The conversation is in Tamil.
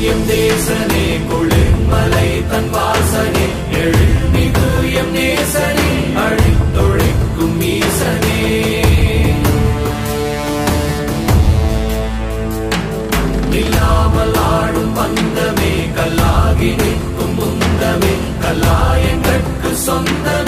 எம் தேசனே குளிர்மலை தன் வாசனே எழுமிகு எம் நேசனே அழித்தொழிக்கும் ஈசனே நில்லாமல் ஆடும் பந்தமே கல்லாகி நிற்கும் முந்தமே கல்லாயங்கட்கு சொந்த